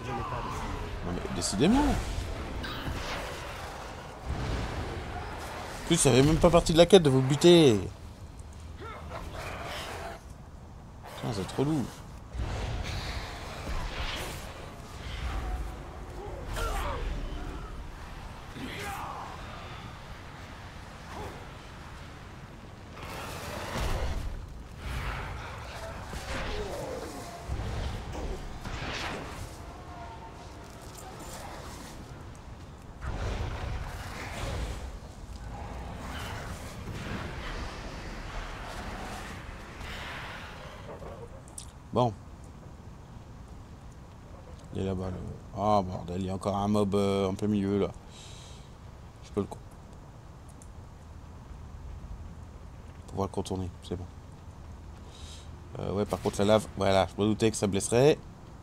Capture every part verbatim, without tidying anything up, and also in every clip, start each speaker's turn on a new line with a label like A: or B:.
A: Je n'ai pas décidé.
B: Non mais décidément. En plus, ça fait même pas partie de la quête de vous buter. Putain, c'est trop lourd. Bon. Il est là-bas. Là. Ah bordel, il y a encore un mob euh, en plein milieu là. Je peux le pouvoir le contourner, c'est bon. Euh, ouais, par contre la lave, voilà, je me doutais que ça blesserait.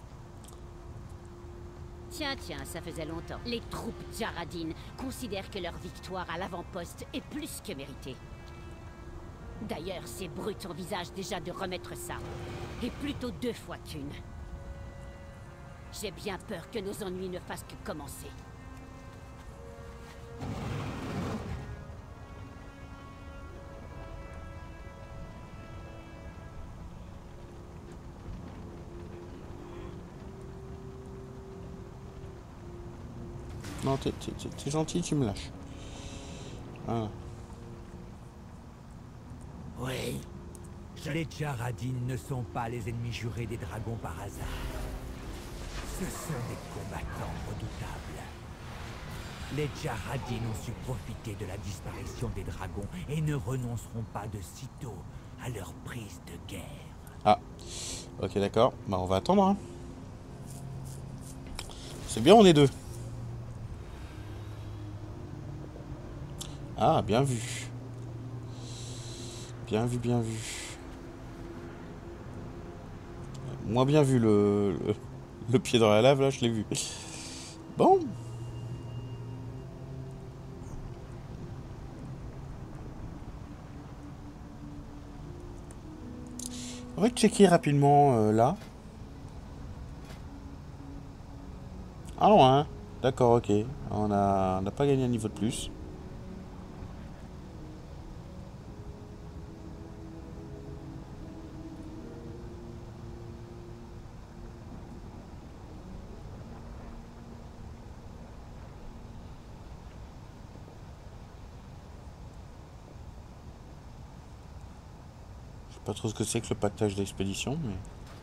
C: Tiens, tiens, ça faisait longtemps. Les troupes Jaradine considèrent que leur victoire à l'avant-poste est plus que méritée. D'ailleurs, ces brutes envisagent déjà de remettre ça. Et plutôt deux fois qu'une. J'ai bien peur que nos ennuis ne fassent que commencer.
B: Non, t'es gentil, tu me lâches. Ah.
D: Oui. Les Jaradine ne sont pas les ennemis jurés des dragons par hasard. Ce sont des combattants redoutables. Les Jaradine ont su profiter de la disparition des dragons et ne renonceront pas de sitôt à leur prise de guerre.
B: Ah, ok d'accord. Bah on va attendre. Hein. C'est bien, on est deux. Ah, bien vu. Bien vu, bien vu. Moins bien vu le, le, le pied dans la lave, là, je l'ai vu. Bon. On va checker rapidement euh, là. Ah non, hein. D'accord, ok. On a, on n'a pas gagné un niveau de plus. Pas trop ce que c'est que le pactage d'expédition, mais...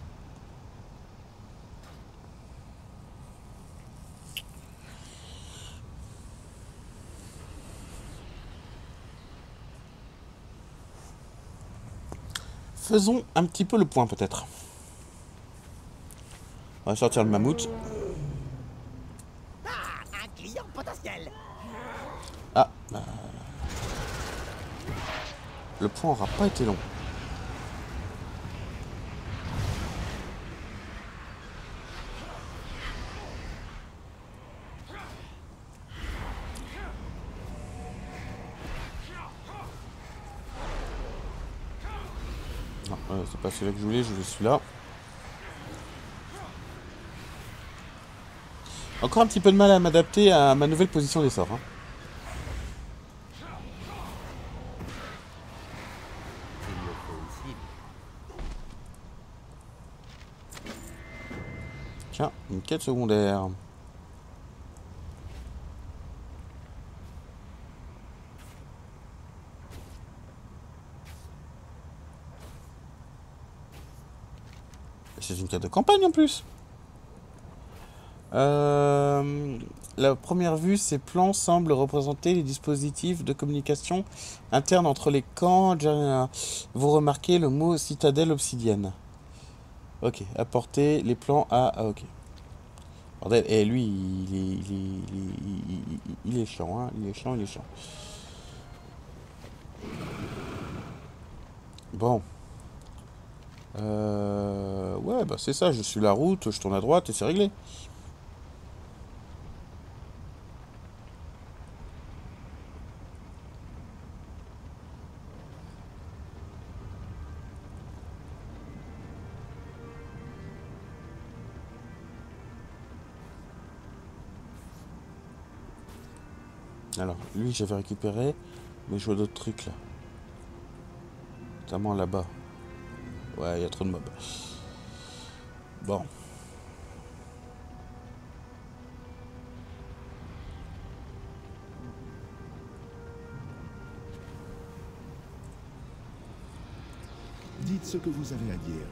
B: Faisons un petit peu le point, peut-être. On va sortir le mammouth.
A: Ah, un client potentiel.
B: Ah, bah... Le point aura pas été long. Non, euh, c'est pas celui-là que je voulais, je voulais celui-là. Encore un petit peu de mal à m'adapter à ma nouvelle position des sorts. Hein. Tiens, une quête secondaire. C'est une quête de campagne en plus. Euh, la première vue, ces plans semblent représenter les dispositifs de communication interne entre les camps. Vous remarquez le mot citadelle obsidienne. Ok, apporter les plans à... Ah, ok. Bordel, et lui, il est, il est, il est, il est, il est chiant, hein. Il est chiant, il est chiant. Bon. Euh, ouais, bah c'est ça, je suis la route, je tourne à droite et c'est réglé. Alors, lui, j'avais récupéré, mais je vois d'autres trucs là. Notamment là-bas. Ouais, il y a trop de mobs. Bon.
E: Dites ce que vous avez à dire.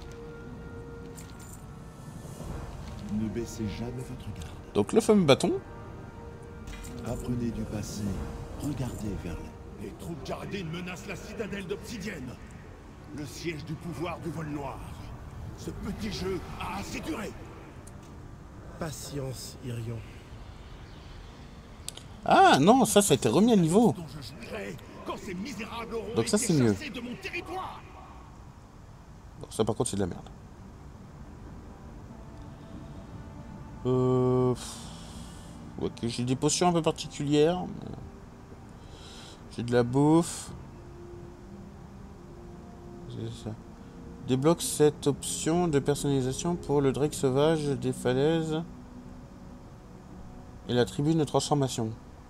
E: Ne baissez jamais votre garde.
B: Donc le fameux bâton.
E: Apprenez du passé. Regardez vers là.
F: Les troupes Jaradine menacent la citadelle d'Obsidienne. Le siège du pouvoir du vol noir. Ce petit jeu a assez duré.
G: Patience, Irion.
B: Ah non, ça, ça a été remis à niveau.
F: Dont je jugerai quand ces misérables auront
B: Donc ça,
F: été
B: c'est mieux.
F: chassés de mon territoire.
B: Bon, ça par contre, c'est de la merde. Euh... Ok, j'ai des potions un peu particulières. J'ai de la bouffe. C'est ça. Débloque cette option de personnalisation pour le Drake sauvage des falaises et la tribune de transformation.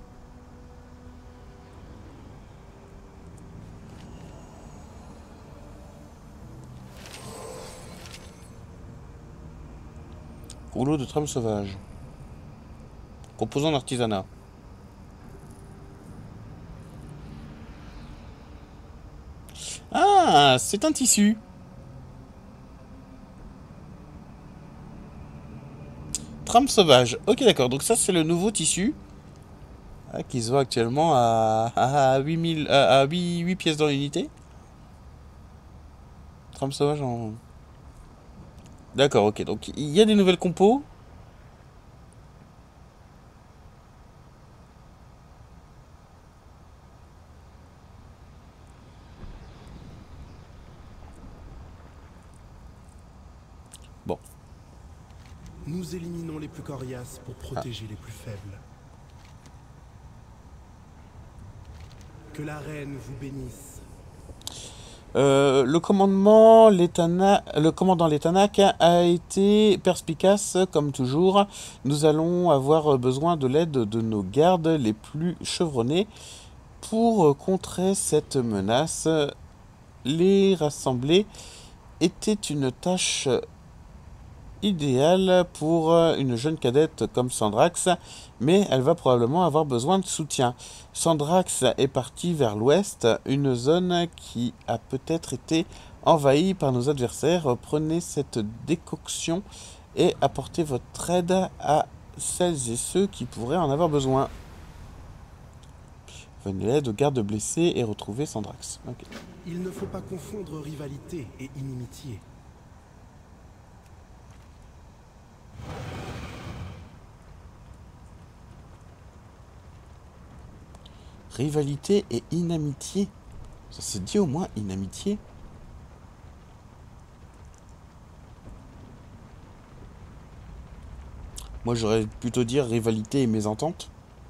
B: Rouleau de trame sauvage. Composant d'artisanat. Ah, c'est un tissu. Trame sauvage. Ok, d'accord. Donc ça, c'est le nouveau tissu. Ah, qui se vend actuellement à, à, huit mille, à, à huit, huit pièces dans l'unité. Trame sauvage en... D'accord, ok. Donc, il y a des nouvelles compos. Bon.
G: Nous éliminons les plus coriaces pour protéger les plus faibles. Que la reine vous bénisse.
B: Euh, le commandement, l'Etana- le commandant Letanak a été perspicace, comme toujours. Nous allons avoir besoin de l'aide de nos gardes les plus chevronnés pour contrer cette menace. Les rassembler était une tâche idéale pour une jeune cadette comme Sandrax, mais elle va probablement avoir besoin de soutien. Sandrax est partie vers l'ouest, une zone qui a peut-être été envahie par nos adversaires. Prenez cette décoction et apportez votre aide à celles et ceux qui pourraient en avoir besoin. Venez l'aide aux gardes blessés et retrouver Sandrax. Okay.
G: Il ne faut pas confondre rivalité et inimitié.
B: Rivalité et inamitié. Ça s'est dit au moins inamitié. Moi j'aurais plutôt dire rivalité et mésentente.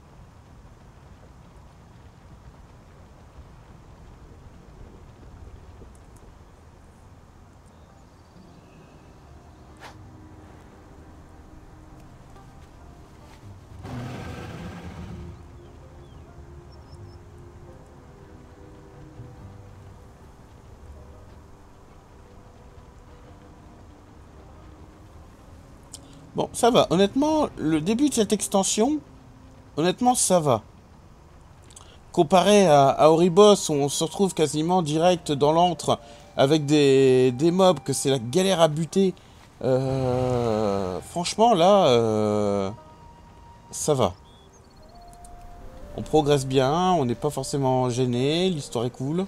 B: Bon, ça va. Honnêtement, le début de cette extension, honnêtement, ça va. Comparé à, à Oribos, où on se retrouve quasiment direct dans l'antre avec des, des mobs, que c'est la galère à buter. Euh, franchement, là, euh, ça va. On progresse bien, on n'est pas forcément gêné, l'histoire est cool.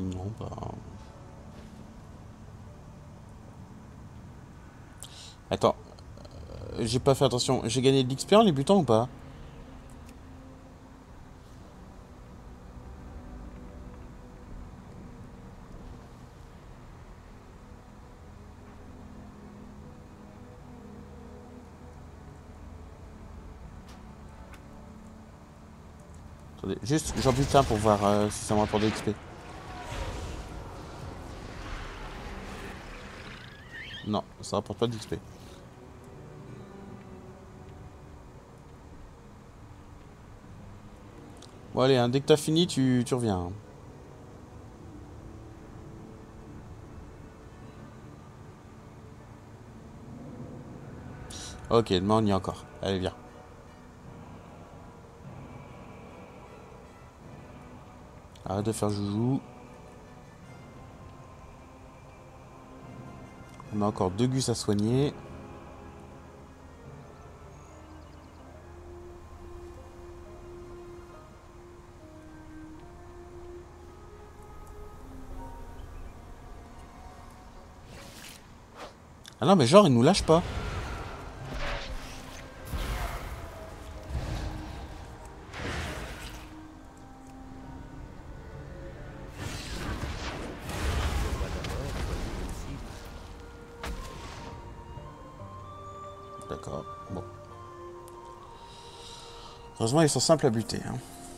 B: Non, bah... Attends. Euh, j'ai pas fait attention. J'ai gagné de l'X P en les butant ou pas? Attendez, juste, j'en bute un pour voir euh, si ça me rapporte de l'X P. Non, ça rapporte pas d'X P. Bon allez, hein, dès que t'as fini, tu, tu reviens. Hein. Ok, demain on y est encore. Allez, viens. Arrête de faire joujou. On a encore deux gus à soigner. Ah non mais genre il nous lâche pas. D'accord, bon. Heureusement ils sont simples à buter. Hein.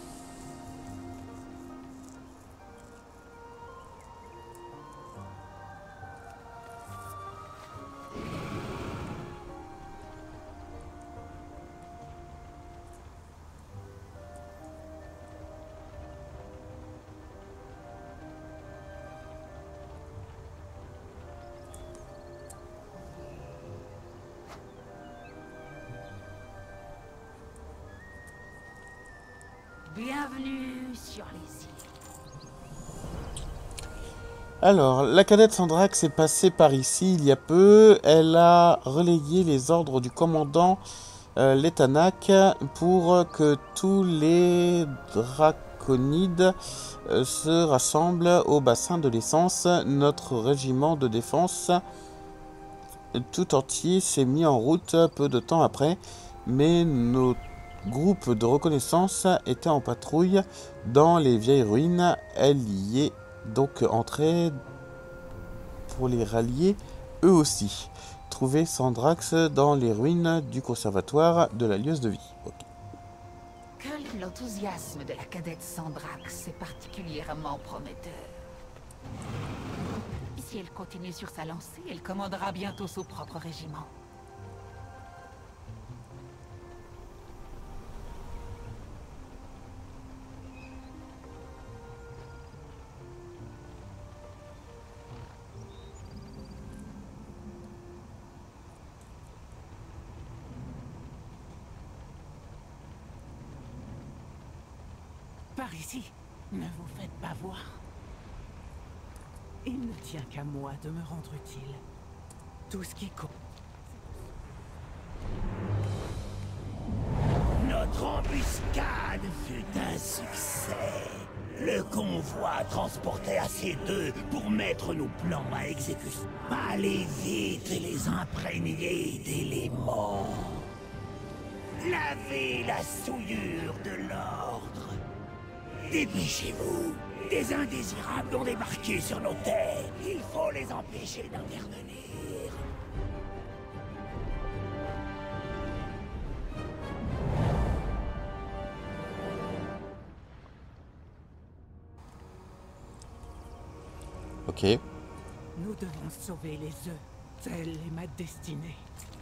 C: Bienvenue sur les îles.
B: Alors, la cadette Sandrax est passée par ici il y a peu. Elle a relayé les ordres du commandant euh, Letanak pour que tous les draconides euh, se rassemblent au bassin de l'essence. Notre régiment de défense tout entier s'est mis en route peu de temps après, mais nos groupe de reconnaissance était en patrouille dans les vieilles ruines. Elle y est donc entrée pour les rallier eux aussi. Trouver Sandrax dans les ruines du conservatoire de la lieuse de vie. Okay.
H: Que l'enthousiasme de la cadette Sandrax est particulièrement prometteur. Si elle continue sur sa lancée, elle commandera bientôt son propre régiment.
I: Par ici, ne vous faites pas voir. Il ne tient qu'à moi de me rendre utile. Tout ce qui compte.
A: Notre embuscade fut un succès. Le convoi transportait assez d'eux pour mettre nos plans à exécution. Allez vite et les imprégner d'éléments. Lavez la souillure de l'ordre. Dépêchez-vous. Des indésirables ont débarqué sur nos terres. Il faut les empêcher d'intervenir.
B: Ok.
I: Nous devons sauver les œufs. Telle est ma destinée.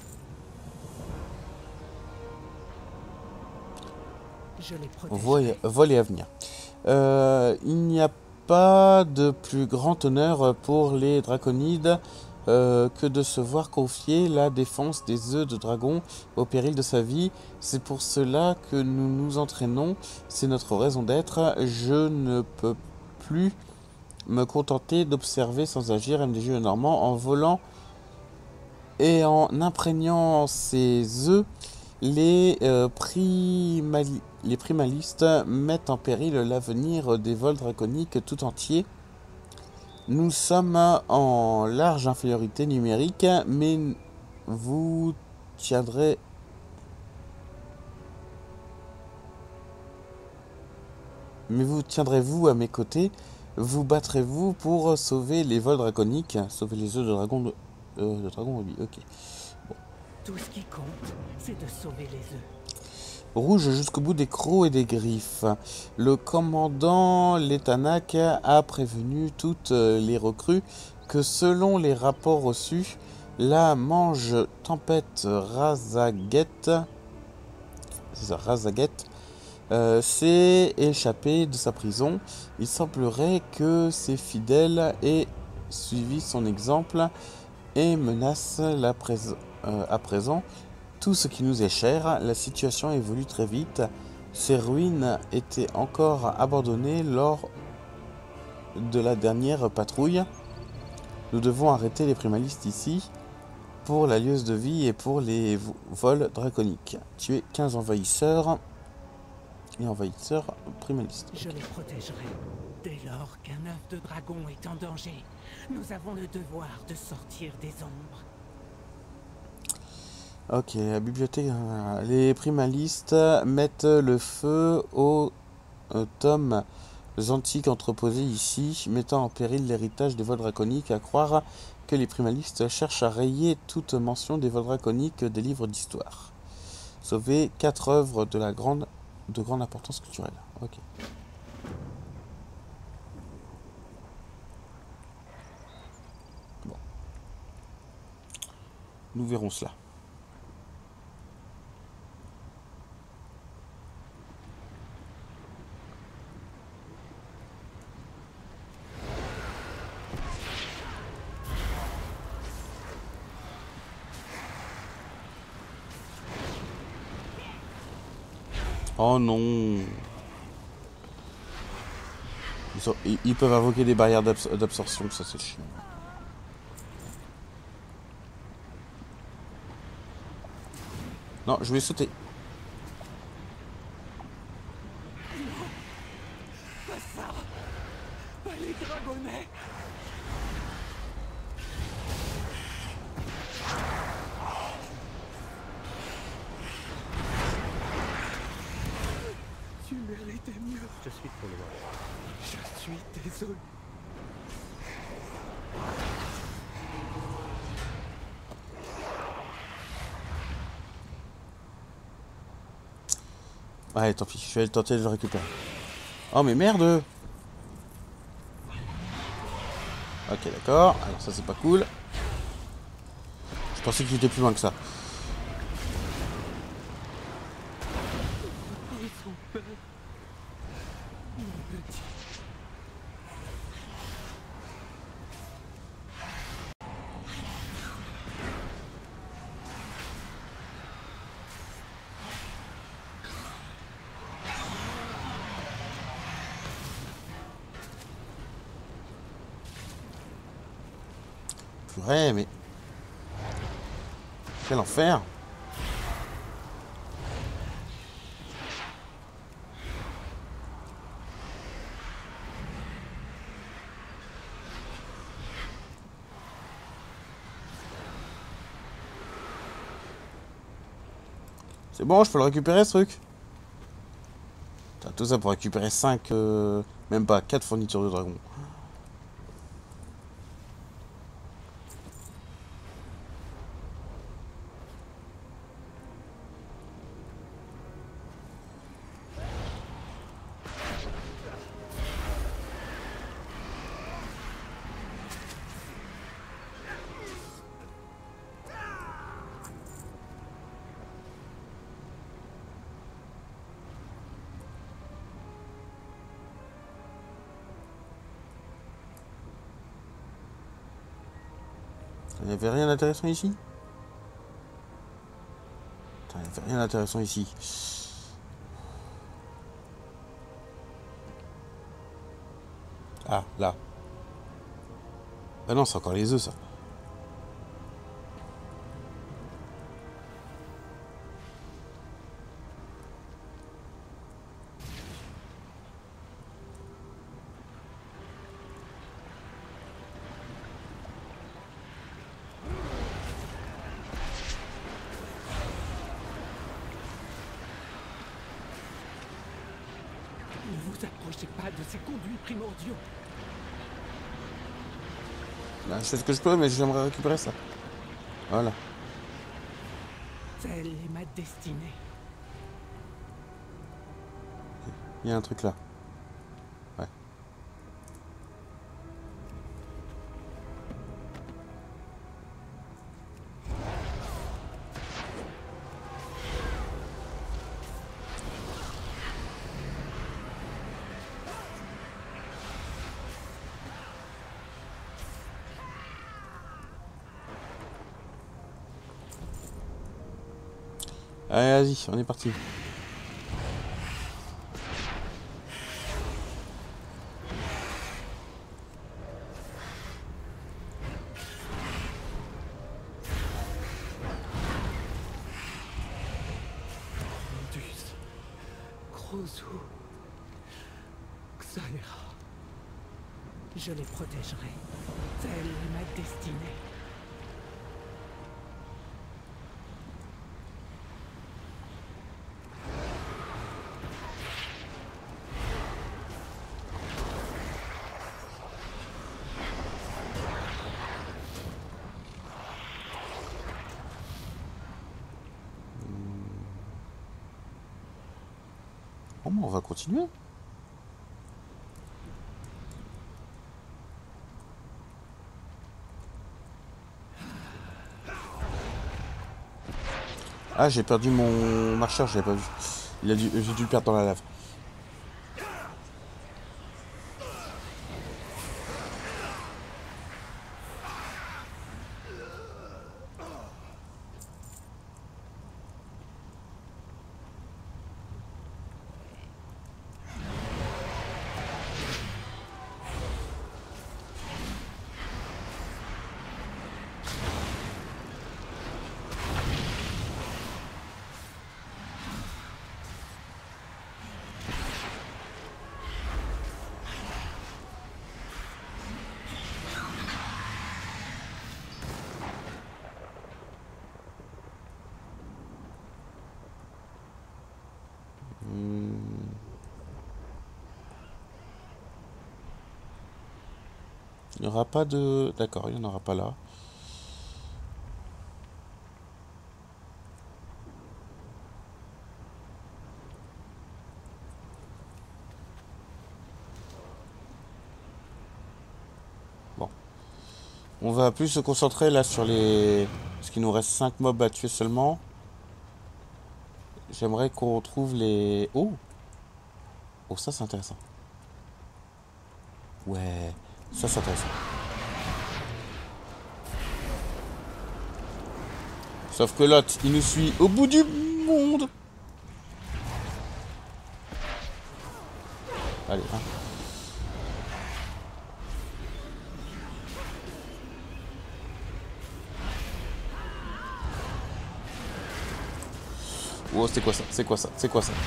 I: Je les protégerai.
B: Vol et avenir. Euh, il n'y a pas de plus grand honneur pour les draconides euh, que de se voir confier la défense des œufs de dragon au péril de sa vie. C'est pour cela que nous nous entraînons. C'est notre raison d'être. Je ne peux plus me contenter d'observer sans agir. M D J Normand en volant et en imprégnant ses œufs. Les, euh, primali les primalistes mettent en péril l'avenir des vols draconiques tout entiers. Nous sommes en large infériorité numérique, mais vous tiendrez... Mais vous tiendrez-vous à mes côtés? Vous battrez-vous pour sauver les vols draconiques? Sauver les œufs de dragon de... Euh, de dragon rubis, ok. Bon.
I: Tout ce qui compte, c'est de sauver les œufs.
B: Rouge jusqu'au bout des crocs et des griffes. Le commandant Letanak a prévenu toutes les recrues que selon les rapports reçus, la mange tempête Razaget, c'est ça, Razaget, euh, s'est échappé de sa prison. Il semblerait que ses fidèles aient suivi son exemple et menacent la prés euh, à présent tout ce qui nous est cher. La situation évolue très vite. Ces ruines étaient encore abandonnées lors de la dernière patrouille. Nous devons arrêter les primalistes ici pour la lieuse de vie et pour les vols draconiques. Tuer quinze envahisseurs et envahisseurs primalistes.
I: Je les protégerai. Dès lors qu'un œuf de dragon est en danger, nous avons le devoir de sortir des ombres.
B: Ok, la bibliothèque. Les primalistes mettent le feu aux euh, tomes antiques entreposés ici, mettant en péril l'héritage des vols draconiques, à croire que les primalistes cherchent à rayer toute mention des vols draconiques des livres d'histoire. Sauver quatre œuvres de la grande de grande importance culturelle. Ok. Bon. Nous verrons cela. Oh non. Ils, sont, ils, ils peuvent invoquer des barrières d'absorption, ça c'est chiant. Non, je vais sauter.
I: Pas ça. Pas les dragonnets. Tu méritais mieux.
J: Je suis trop loin.
I: Je suis désolé.
B: Ouais, tant pis, je vais tenter de le récupérer. Oh mais merde! Ok, d'accord. Alors ça c'est pas cool. Je pensais qu'il était plus loin que ça.
I: Ils sont peur. Mon petit.
B: Purée, mais... Quel enfer! C'est bon, je peux le récupérer ce truc? Putain, tout ça pour récupérer cinq, euh, même pas quatre fournitures de dragon. Il n'y avait rien d'intéressant ici? Putain, il n'y avait rien d'intéressant ici. Ah, là. Ah non, c'est encore les œufs, ça.
I: vous approchez pas de ces conduits primordiaux.
B: Bah, je fais ce que je peux, mais j'aimerais récupérer ça. Voilà.
I: Telle est ma destinée.
B: Il y a un truc là. Ouais. Allez, vas-y, on est parti.
I: Indus, Krozu, Xaera. Je les protégerai. Telle est ma destinée.
B: Bon, on va continuer. Ah, j'ai perdu mon marcheur, je l'avais pas vu. Il a dû, j'ai dû le perdre dans la lave. Il n'y aura pas de... D'accord, il n'y en aura pas là. Bon. On va plus se concentrer là sur les... Parce qu'il nous reste cinq mobs à tuer seulement. J'aimerais qu'on retrouve les... Oh! Oh, ça c'est intéressant. Ouais, ça c'est intéressant. Sauf que l'autre, il nous suit au bout du monde. Allez, hein. Oh, c'est quoi ça? C'est quoi ça? C'est quoi ça?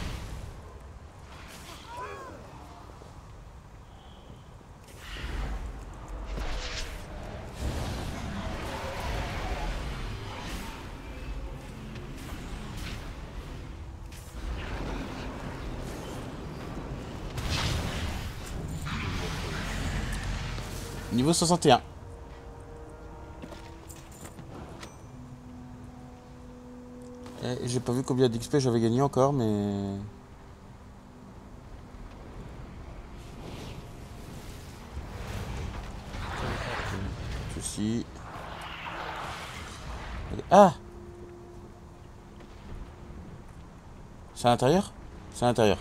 B: Niveau soixante et un. Et j'ai pas vu combien d'X P j'avais gagné encore, mais... Ceci. Ah! C'est à l'intérieur? C'est à l'intérieur.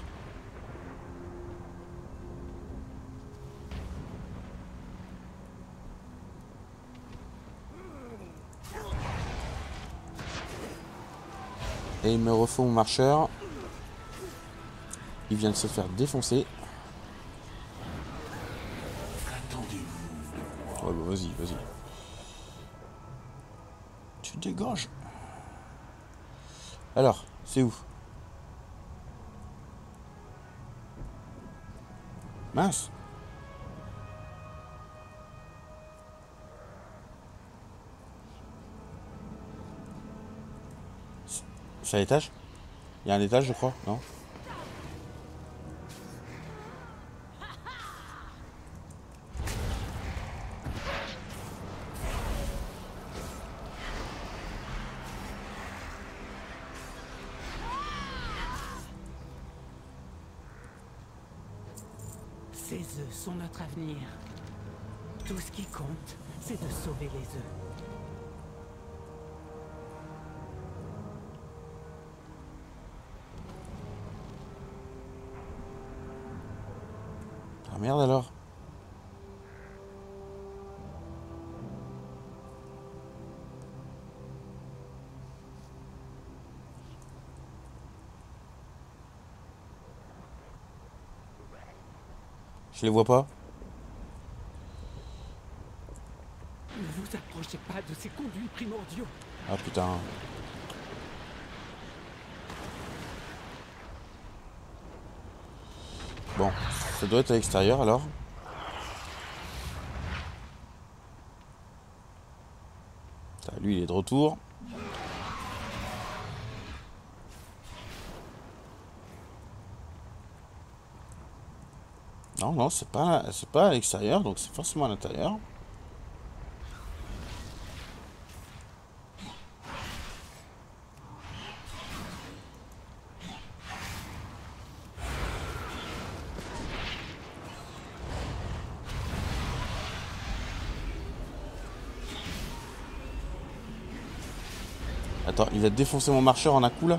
B: Et il me refaut mon marcheur. Il vient de se faire défoncer. Ouais, bah vas-y, vas-y. Tu dégages. Alors, c'est où? Mince. C'est à l'étage? Il y a un étage, je crois, non?
I: Ces œufs sont notre avenir. Tout ce qui compte, c'est de sauver les œufs.
B: Ah merde alors. Je les vois pas.
I: Ne vous approchez pas de ces conduits primordiaux.
B: Ah putain. Bon, ça doit être à l'extérieur alors. Ça, lui il est de retour. Non, non, c'est pas, c'est pas à l'extérieur, donc c'est forcément à l'intérieur. Attends, il a défoncé mon marcheur en un coup là.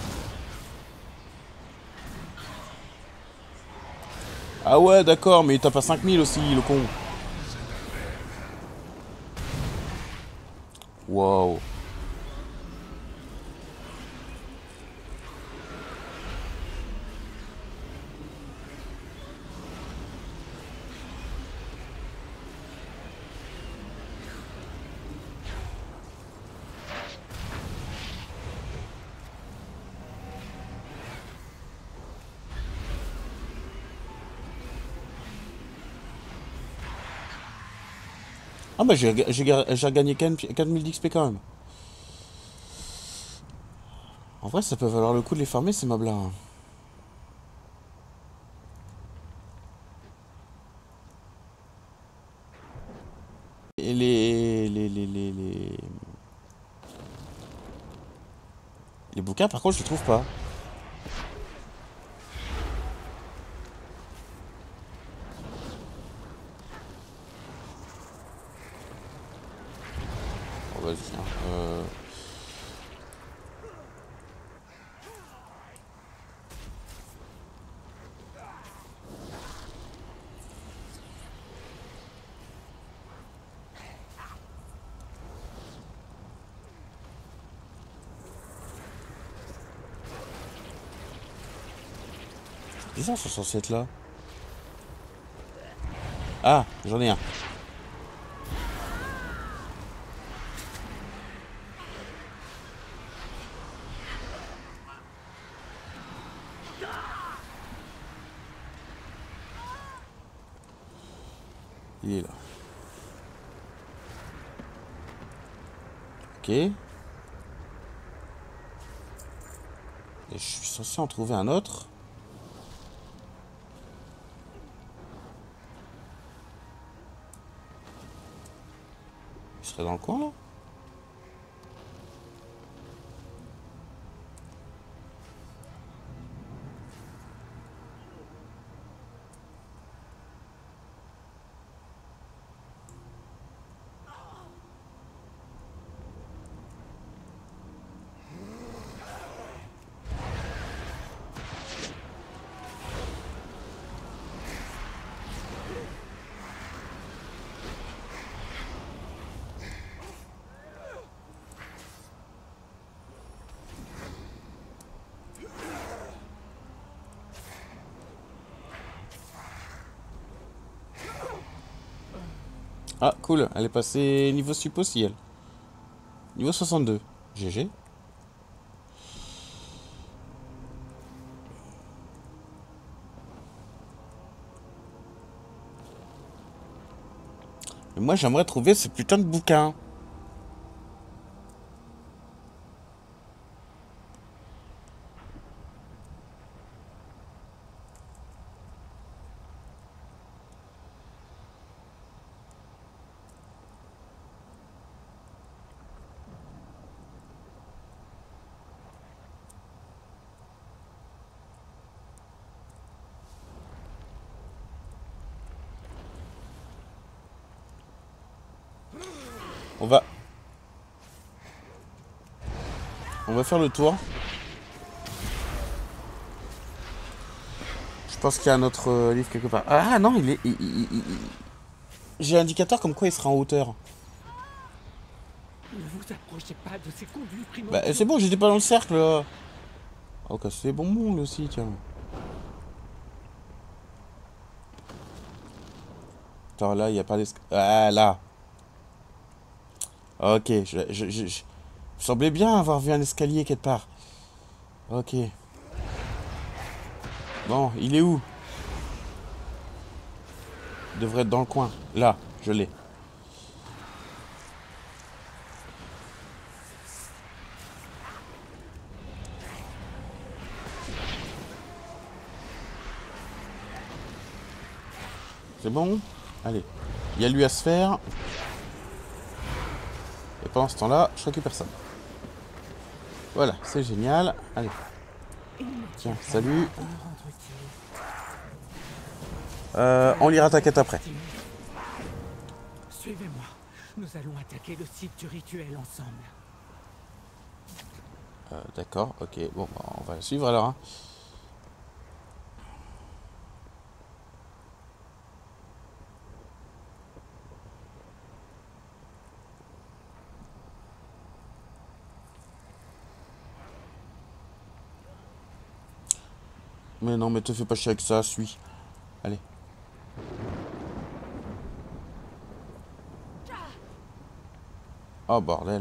B: Ah ouais, d'accord, mais il tape à cinq mille aussi, le con. Wow. Ah bah j'ai regagné quatre mille d'X P quand même. En vrai ça peut valoir le coup de les farmer ces mobs là. Et les... Les, les, les, les... les bouquins par contre je les trouve pas. Oh vas-y hein. Euh... Ils sont censés être là. Ah, j'en ai un. Il est là. Ok. Et je suis censé en trouver un autre. Il serait dans le coin là? Ah, cool. Elle est passée niveau sup aussi, elle. Niveau soixante-deux. G G. Mais moi, j'aimerais trouver ce putain de bouquin. On va... On va faire le tour. Je pense qu'il y a un autre euh, livre quelque part. Ah non, il est... il- il- il- il- J'ai l'indicateur comme quoi il sera en hauteur.
I: Ne vous approchez pas de ces conduits primordiaux.
B: Bah c'est bon, j'étais pas dans le cercle. Là. Oh, c'est des bonbons lui aussi, tiens. Attends, là, il n'y a pas d'escalier. Ah, là. Ok, je, je, je, je... Il semblait bien avoir vu un escalier quelque part. Ok. Bon, il est où? Il devrait être dans le coin. Là, je l'ai. C'est bon? Allez. Il y a lui à se faire. Et pendant ce temps-là, je récupère ça. Voilà, c'est génial. Allez. Tiens, salut. Euh, on lira ta quête après.
I: Suivez-moi. Nous allons attaquer le site du rituel ensemble.
B: Euh, D'accord, ok. Bon, bah, on va la suivre alors. Hein. Mais non, mais te fais pas chier avec ça, suis. Allez. Oh bordel.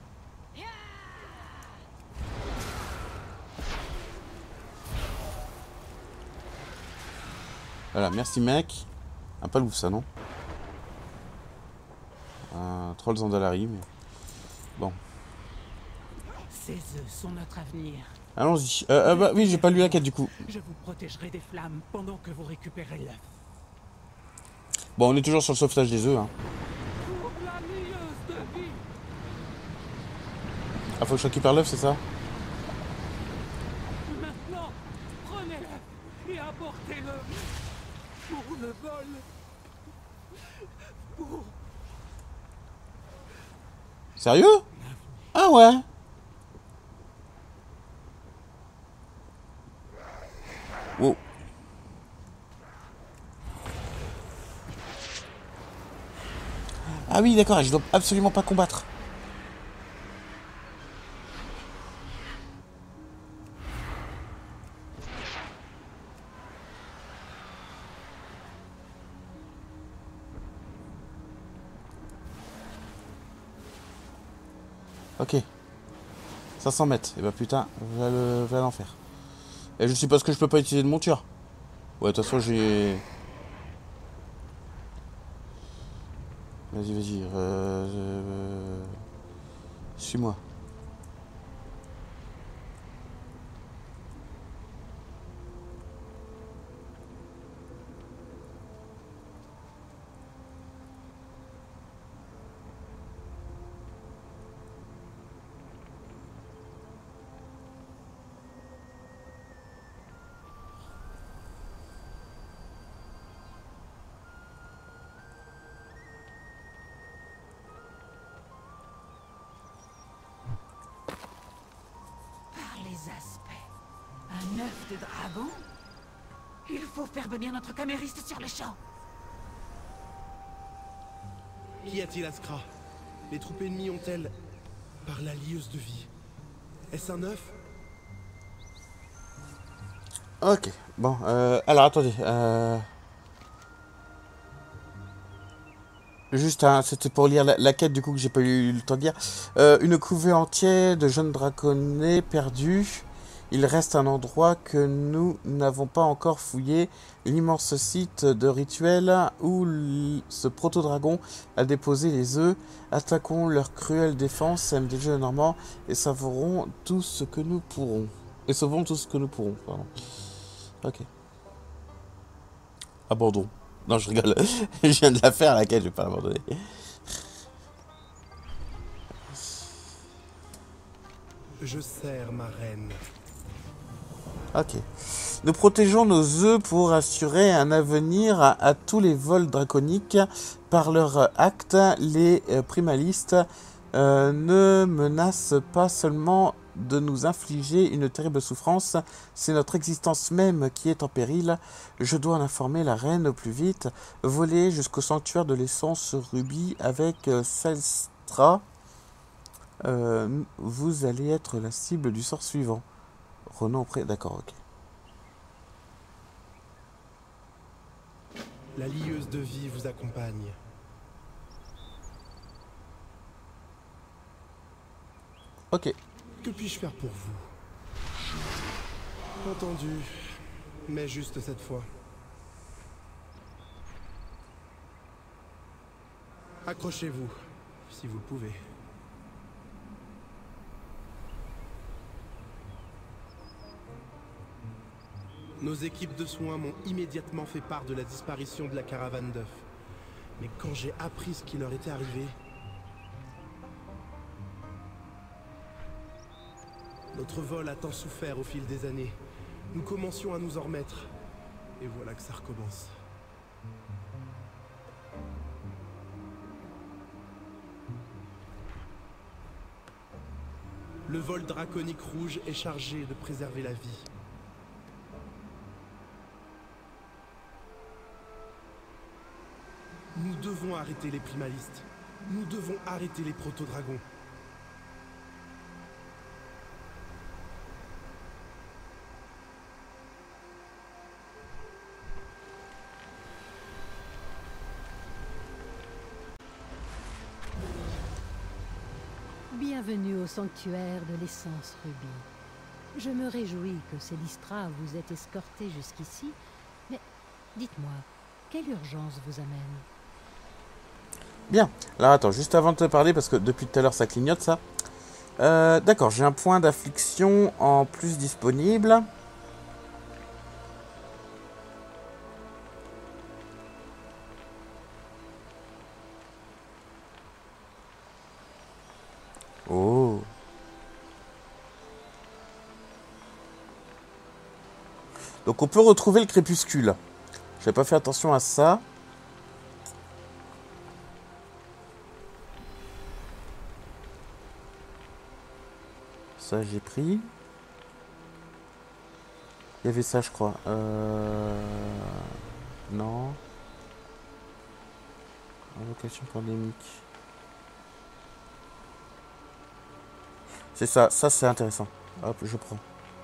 B: Voilà, merci mec. Un pas ça, non? Un troll Zandalari, mais... Bon.
I: Ces œufs sont notre avenir.
B: Allons-y. Euh, euh, bah oui, j'ai pas lu la quête du coup.
I: Je vous protégerai des flammes pendant que vous récupérez l'œuf.
B: Bon, on est toujours sur le sauvetage des œufs. Hein.
I: Pour la lieuse de vie.
B: Ah, faut que je récupère l'œuf, c'est ça?
I: Maintenant, prenez-le et apportez-le pour le vol. Pour...
B: Sérieux? Ah ouais. Wow. Ah oui, d'accord, je dois absolument pas combattre. Ok. cinq cents mètres. Et bah putain, va le, va l'enfer. Et je suppose que je peux pas utiliser de monture. Ouais, de toute façon, j'ai... Vas-y, vas-y. Euh, euh... Suis-moi.
H: Un œuf de dragon? Il faut faire venir notre camériste sur le champ.
G: Qu'y a-t-il à Skra? Les troupes ennemies ont-elles... par la lieuse de vie? Est-ce un œuf?
B: Ok, bon, euh, alors attendez, euh... Juste, hein, c'était pour lire la, la quête du coup que j'ai pas eu le temps de dire. Euh, une couvée entière de jeunes draconnés perdus. Il reste un endroit que nous n'avons pas encore fouillé. L'immense site de rituel où ce proto-dragon a déposé les œufs. Attaquons leur cruelle défense, M D G Normand, et savourons tout ce que nous pourrons. Et sauvons tout ce que nous pourrons, pardon. Ok. Abandon. Non, je rigole. Je viens de la faire, laquelle je vais pas l'abandonner.
G: Je sers ma reine.
B: Ok. Nous protégeons nos œufs pour assurer un avenir à, à tous les vols draconiques. Par leur acte, les euh, primalistes euh, ne menacent pas seulement de nous infliger une terrible souffrance, c'est notre existence même qui est en péril. Je dois en informer la reine au plus vite. Voler jusqu'au sanctuaire de l'essence rubis avec euh, Celstra. Euh, vous allez être la cible du sort suivant. Renom près. D'accord, ok.
G: La lieuse de vie vous accompagne.
B: Ok.
G: Que puis-je faire pour vous? Entendu, mais juste cette fois. Accrochez-vous, si vous le pouvez. Nos équipes de soins m'ont immédiatement fait part de la disparition de la caravane d'œufs. Mais quand j'ai appris ce qui leur était arrivé... Notre vol a tant souffert au fil des années. Nous commencions à nous en remettre. Et voilà que ça recommence. Le vol draconique rouge est chargé de préserver la vie. Nous devons arrêter les primalistes. Nous devons arrêter les proto-dragons.
J: Bienvenue au sanctuaire de l'essence rubis. Je me réjouis que Célestra vous ait escorté jusqu'ici, mais dites-moi, quelle urgence vous amène?
B: Bien. Alors attends, juste avant de te parler, parce que depuis tout à l'heure ça clignote ça. Euh, D'accord, j'ai un point d'affliction en plus disponible. Oh. Donc on peut retrouver le crépuscule. J'ai pas fait attention à ça. Ça j'ai pris. Il y avait ça je crois. Euh... Non. Invocation pandémique. C'est ça, ça c'est intéressant. Hop, je prends.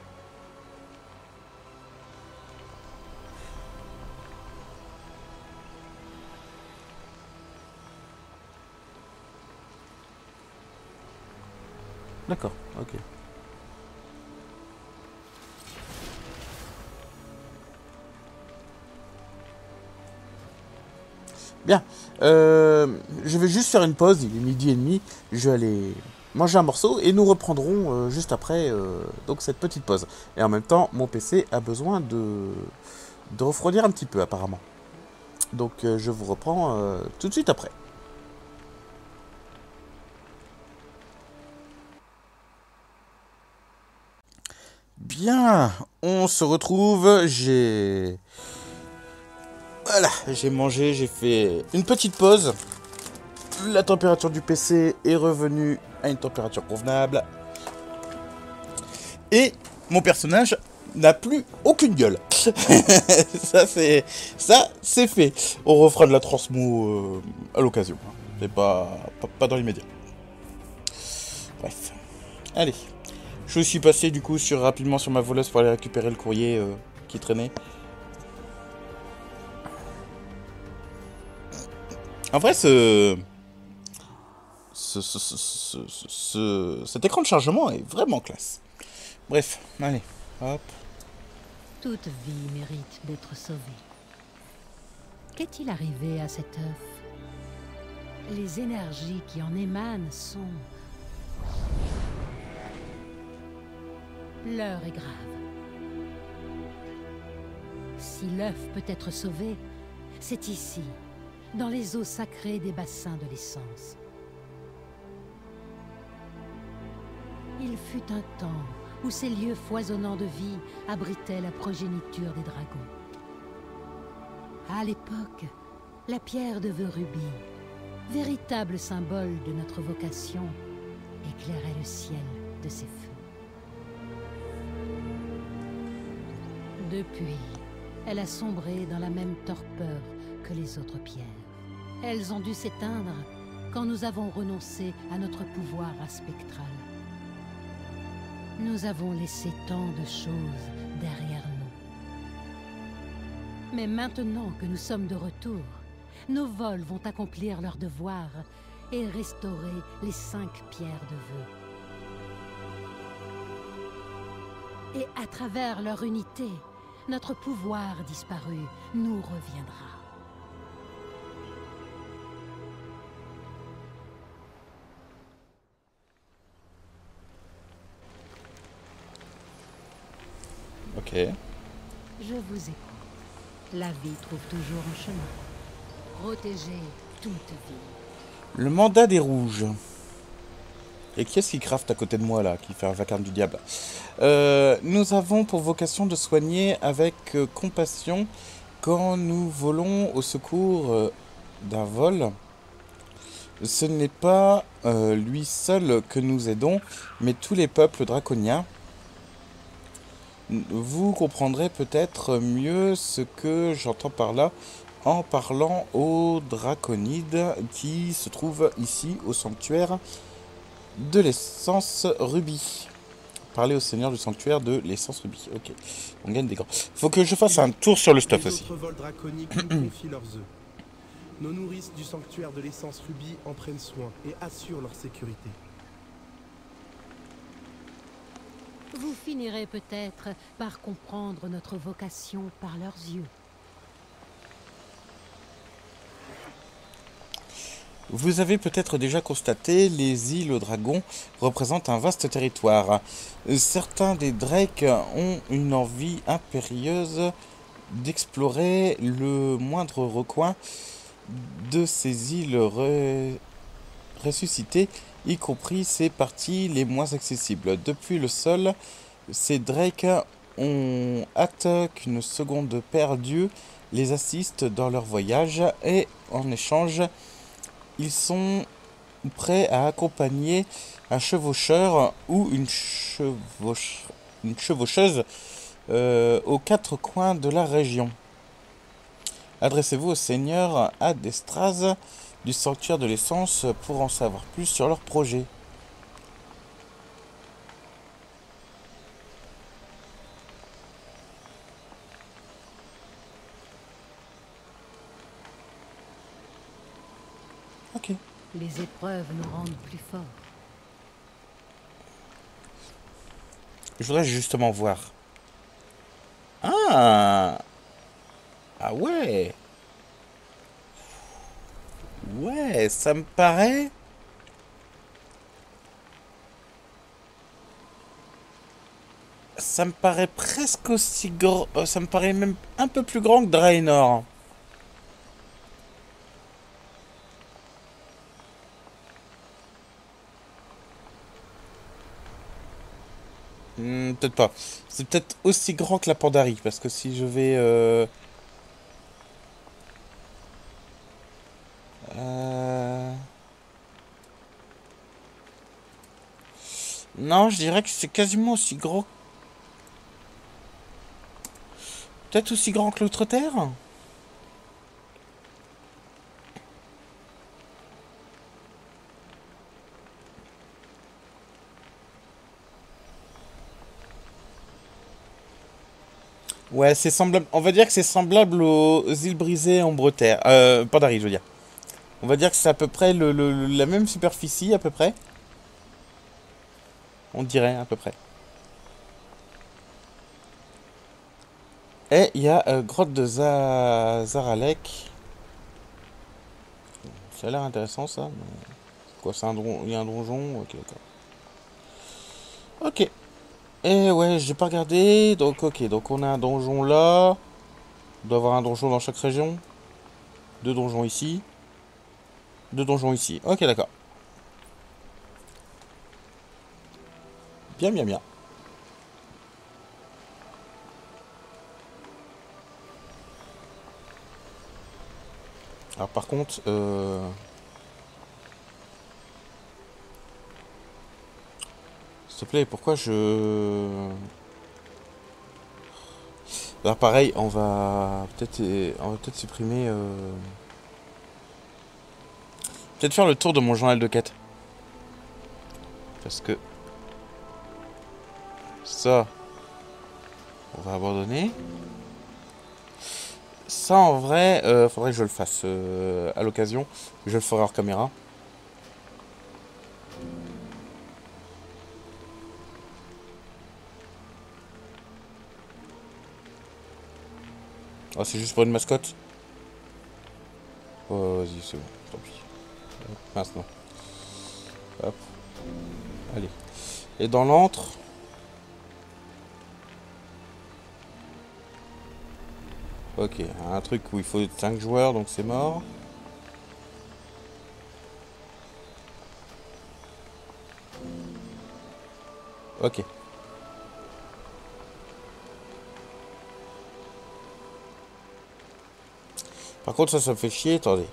B: D'accord, ok. Bien. Euh, je vais juste faire une pause, il est midi et demi. Je vais aller manger un morceau et nous reprendrons euh, juste après euh, donc cette petite pause. Et en même temps, mon P C a besoin de, de refroidir un petit peu apparemment. Donc euh, je vous reprends euh, tout de suite après. Bien, on se retrouve, j'ai... Voilà, j'ai mangé, j'ai fait une petite pause. La température du P C est revenue à une température convenable. Et mon personnage n'a plus aucune gueule. ça, c'est ça, c'est fait. On refera de la transmo euh, à l'occasion. Mais pas, pas, pas dans l'immédiat. Bref. Allez. Je suis passé du coup sur, rapidement sur ma voleuse pour aller récupérer le courrier euh, qui traînait. En vrai, ce... Ce, ce, ce, ce, ce... cet écran de chargement est vraiment classe. Bref, allez, hop.
J: Toute vie mérite d'être sauvée. Qu'est-il arrivé à cet œuf? Les énergies qui en émanent sont... L'heure est grave. Si l'œuf peut être sauvé, c'est ici, dans les eaux sacrées des bassins de l'essence. Il fut un temps où ces lieux foisonnants de vie abritaient la progéniture des dragons. À l'époque, la pierre de vœu rubis, véritable symbole de notre vocation, éclairait le ciel de ses feux. Depuis, elle a sombré dans la même torpeur que les autres pierres. Elles ont dû s'éteindre quand nous avons renoncé à notre pouvoir aspectral. Nous avons laissé tant de choses derrière nous. Mais maintenant que nous sommes de retour, nos vols vont accomplir leur devoir et restaurer les cinq pierres de vœu. Et à travers leur unité, notre pouvoir disparu nous reviendra.
B: Ok.
J: Je vous écoute. La vie trouve toujours un chemin. Protéger toute vie.
B: Le mandat des rouges. Et qui est-ce qui crafte à côté de moi là, qui fait un vacarme du diable? euh, Nous avons pour vocation de soigner avec euh, compassion quand nous volons au secours euh, d'un vol. Ce n'est pas euh, lui seul que nous aidons, mais tous les peuples draconiens. Vous comprendrez peut-être mieux ce que j'entends par là en parlant aux draconides qui se trouvent ici au sanctuaire de l'essence rubis. Parler au seigneur du sanctuaire de l'essence rubis. Ok, on gagne des grands. Faut que je fasse un tour sur le stuff aussi.
G: Les autres vols draconiques nous confient leurs œufs. Nos nourrices du sanctuaire de l'essence rubis en prennent soin et assurent leur sécurité.
J: Vous finirez peut-être par comprendre notre vocation par leurs yeux.
B: Vous avez peut-être déjà constaté, les îles aux dragons représentent un vaste territoire. Certains des drakes ont une envie impérieuse d'explorer le moindre recoin de ces îles re... ressuscitées, y compris ces parties les moins accessibles. Depuis le sol, ces drakes ont hâte qu'une seconde paire d'yeux les assiste dans leur voyage et en échange, ils sont prêts à accompagner un chevaucheur ou une, chevauche... une chevaucheuse euh, aux quatre coins de la région. Adressez-vous au seigneur Adestraz du sanctuaire de l'essence pour en savoir plus sur leur projet. Ok.
J: Les épreuves nous rendent plus forts.
B: Je voudrais justement voir. Ah! Ah ouais! Ouais, ça me paraît... Ça me paraît presque aussi grand... Ça me paraît même un peu plus grand que Draenor. Hmm, peut-être pas. C'est peut-être aussi grand que la Pandarie, parce que si je vais... Euh... Euh... Non, je dirais que c'est quasiment aussi gros. Peut-être aussi grand que l'Outre-Terre. Ouais, c'est semblable. On va dire que c'est semblable aux îles brisées en Bretagne. Euh, Pandarie, je veux dire. On va dire que c'est à peu près le, le, la même superficie, à peu près. On dirait, à peu près. Et il y a euh, grotte de Za... Zaralek. Ça a l'air intéressant, ça. Quoi, c'est un don... Il y a un donjon. Ok, d'accord. Ok. Et ouais, j'ai pas regardé. Donc, ok. Donc, on a un donjon là. On doit avoir un donjon dans chaque région. Deux donjons ici. Deux donjons ici. Ok, d'accord. Bien, bien, bien. Alors par contre, euh... s'il te plaît, pourquoi je... Alors pareil, on va peut-être on va peut-être supprimer... Euh... Peut-être faire le tour de mon journal de quête. Parce que... Ça... On va abandonner. Ça, en vrai, euh, faudrait que je le fasse euh, à l'occasion. Je le ferai hors caméra. Ah, c'est juste pour une mascotte? Oh, vas-y, c'est bon, tant pis. Mince, non. Hop. Allez. Et dans l'antre... Ok, un truc où il faut cinq joueurs, donc c'est mort. Ok. Par contre, ça, ça me fait chier, attendez.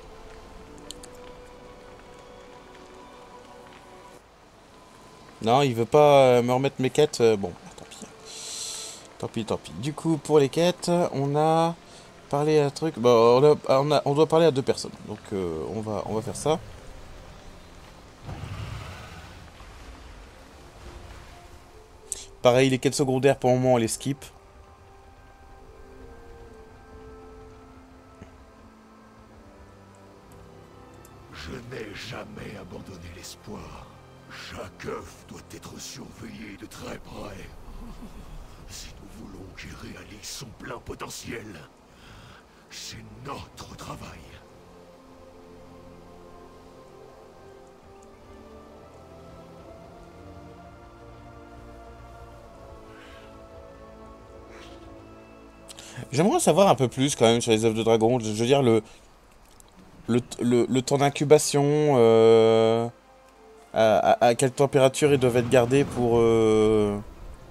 B: Non, il veut pas me remettre mes quêtes, bon, tant pis. Tant pis, tant pis. Du coup, pour les quêtes, on a... Parler à un truc, bah, on, a, on, a, on doit parler à deux personnes, donc euh, on, va, on va faire ça. Pareil, les quêtes secondaires pour le moment on les skip.
F: Je n'ai jamais abandonné l'espoir. Chaque œuf doit être surveillé de très près. Si nous voulons qu'il réalise son plein potentiel, c'est notre travail.
B: J'aimerais savoir un peu plus quand même sur les œufs de dragon. Je veux dire, le, le, le, le temps d'incubation, euh, à, à, à quelle température ils doivent être gardés pour... Euh,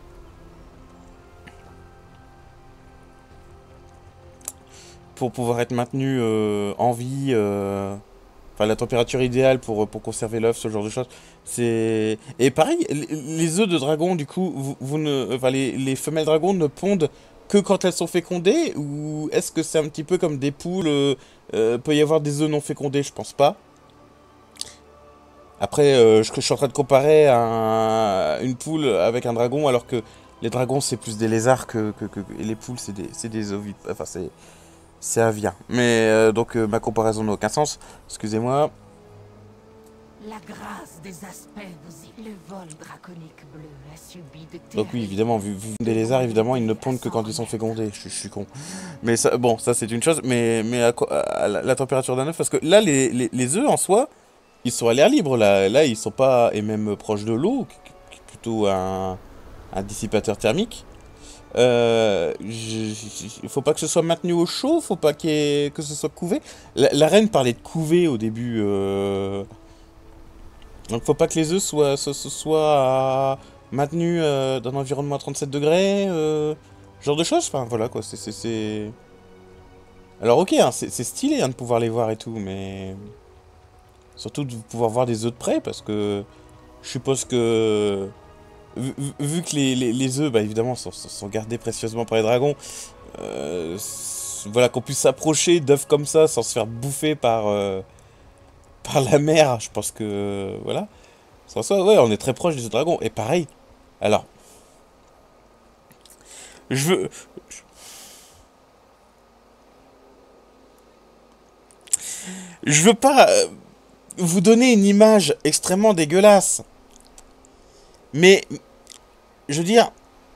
B: pour pouvoir être maintenu euh, en vie, euh, enfin la température idéale pour, pour conserver l'œuf, ce genre de choses. C'est... Et pareil, les œufs de dragon, du coup, vous, vous ne, enfin, les, les femelles dragons ne pondent que quand elles sont fécondées, ou est-ce que c'est un petit peu comme des poules, euh, euh, peut y avoir des œufs non fécondés? Je pense pas. Après, euh, je, je suis en train de comparer un, une poule avec un dragon, alors que les dragons c'est plus des lézards que, que, que et les poules c'est des, c'est des ovides, enfin c'est... C'est avien. Mais euh, donc euh, ma comparaison n'a aucun sens. Excusez-moi.
H: La grâce des aspects vous y... Le vol draconique bleu a subi de terribles...
B: Donc oui, évidemment, vu, vu des lézards, évidemment, ils ne pondent que quand ils sont fécondés. Je, je suis con. Mais ça, bon, ça c'est une chose. Mais, mais à, à la, la température d'un œuf, parce que là, les, les, les œufs en soi, ils sont à l'air libre. Là, là, ils sont pas, et même proches de l'eau, qui, qui est plutôt un, un dissipateur thermique. Euh, il faut pas que ce soit maintenu au chaud, faut pas qu'il y ait, que ce soit couvé. La, la reine parlait de couver au début, euh, donc faut pas que les œufs soient, soient, soient maintenus euh, dans un environnement à trente-sept degrés, euh, genre de choses. Enfin voilà quoi, c'est, c'est, c'est... Alors ok, hein, c'est, c'est stylé hein, de pouvoir les voir et tout, mais surtout de pouvoir voir des œufs de près, parce que je suppose que Vu, vu que les, les, les œufs, bah, évidemment, sont, sont gardés précieusement par les dragons, euh, voilà, qu'on puisse s'approcher d'œufs comme ça sans se faire bouffer par, euh, par la mer, je pense que, euh, voilà. Sans ça, ouais, on est très proche des dragons. Et pareil, alors, je veux... Je veux pas euh, vous donner une image extrêmement dégueulasse. Mais, je veux dire,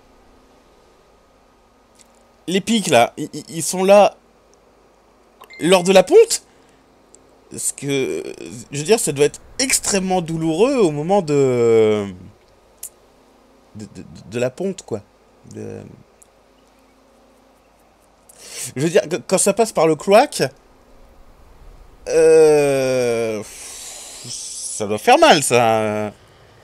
B: les pics là, ils, ils sont là lors de la ponte. Parce que, je veux dire, ça doit être extrêmement douloureux au moment de de, de, de la ponte, quoi. De... Je veux dire, quand ça passe par le cloaque, euh, ça doit faire mal, ça.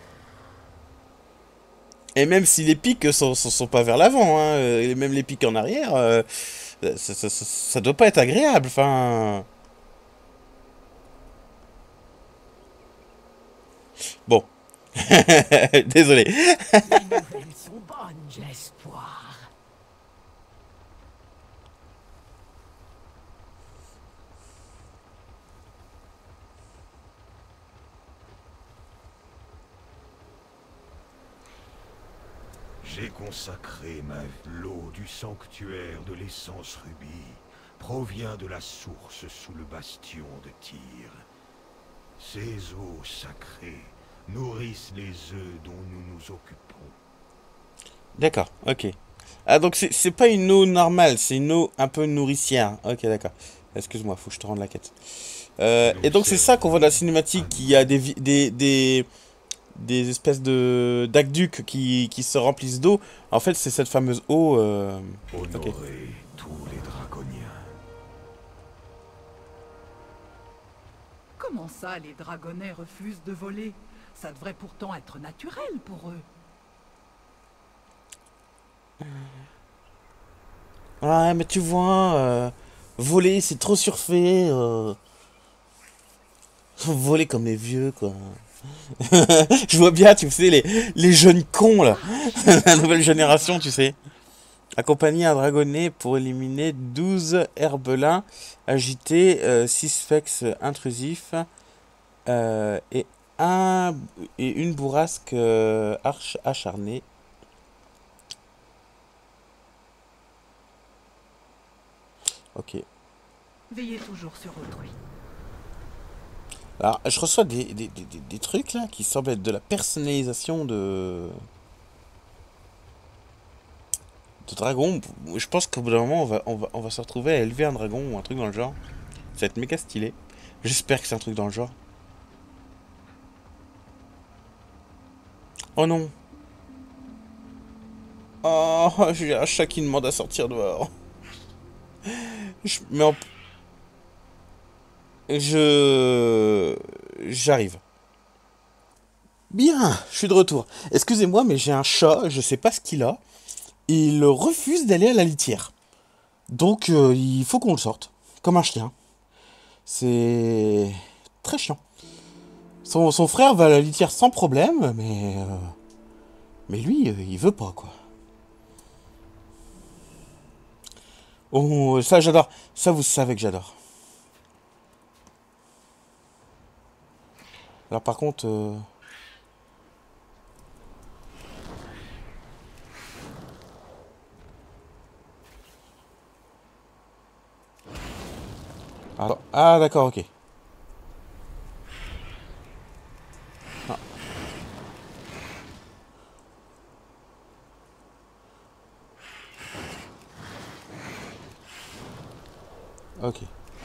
B: Et même si les pics sont, sont, sont pas vers l'avant, hein, et même les pics en arrière, euh, ça, ça, ça, ça doit pas être agréable, enfin... Désolé.
H: Les nouvelles sont bonnes, j'ai l'espoir.
F: J'ai consacré ma l'eau du sanctuaire de l'essence rubis provient de la source sous le bastion de Tyr. Ces eaux sacrées nourrissent les œufs dont nous nous occupons.
B: D'accord, ok. Ah, donc c'est c'est pas une eau normale, c'est une eau un peu nourricière. Ok, d'accord. Excuse-moi, faut que je te rende la quête. Euh, et donc c'est ça qu'on voit dans la cinématique, qu'il y a des, vi- des, des, des espèces de d'aqueducs qui, qui se remplissent d'eau. En fait, c'est cette fameuse eau... Euh...
F: Honorer
B: ok.
F: tous les draconiens.
H: Comment ça, les dragonnets refusent de voler? Ça devrait pourtant être naturel pour eux.
B: Ouais, mais tu vois, euh, voler, c'est trop surfait. Euh... Voler comme les vieux, quoi. Je vois bien, tu sais, les, les jeunes cons, là. La nouvelle génération, tu sais. Accompagner un dragonnet pour éliminer douze herbelins agités, euh, six sphex intrusifs euh, et, un, et une bourrasque euh, arche acharnée. Ok.
H: Veillez toujours sur autrui.
B: Alors, je reçois des, des, des, des- des trucs là qui semblent être de la personnalisation de. de dragon. Je pense qu'au bout d'un moment, on va, on, va, on va se retrouver à élever un dragon ou un truc dans le genre. Ça va être méga stylé. J'espère que c'est un truc dans le genre. Oh non. Oh, j'ai un chat qui demande à sortir dehors. Je, mais en... Je... J'arrive. Bien, je suis de retour. Excusez-moi, mais j'ai un chat, je sais pas ce qu'il a. Et il refuse d'aller à la litière. Donc, euh, il faut qu'on le sorte. Comme un chien. C'est... très chiant. Son, son frère va à la litière sans problème, mais... euh, Mais lui, euh, il veut pas, quoi. Oh, ça j'adore. Ça, vous savez que j'adore. Alors par contre... euh, Alors... Ah d'accord, ok. Ah. Ok.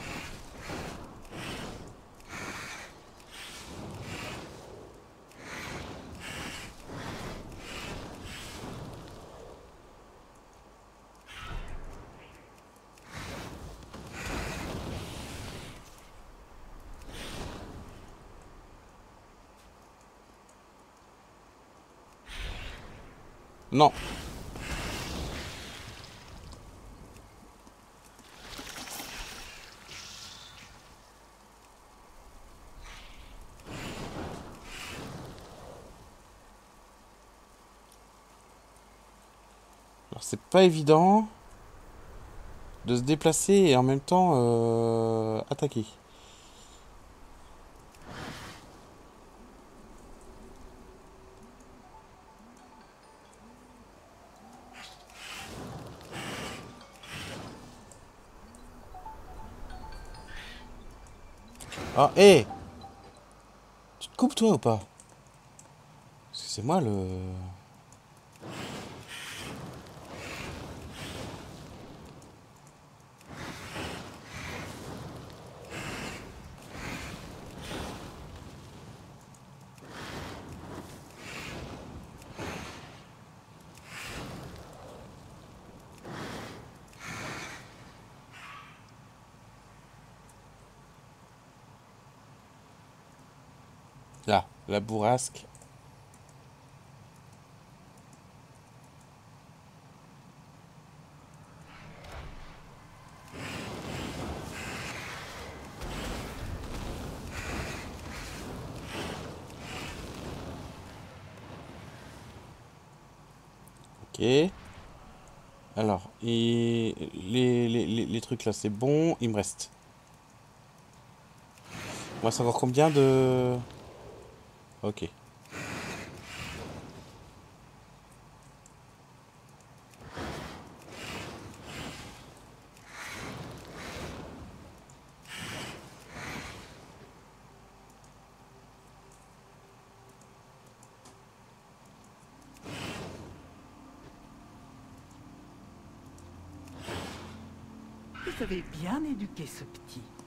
B: Non. Alors c'est pas évident de se déplacer et en même temps euh, attaquer. Ah, hé! Tu te coupes toi ou pas? Parce que c'est moi le... Là, la bourrasque. Ok. Alors, et les, les, les, les trucs là, c'est bon. Il me reste. On va savoir combien de... Ok.
H: Vous avez bien éduqué ce petit.